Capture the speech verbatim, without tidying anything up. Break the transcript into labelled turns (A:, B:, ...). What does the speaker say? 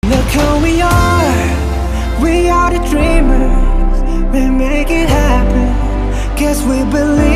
A: Look who we are, we are the dreamers. We make it happen, guess we believe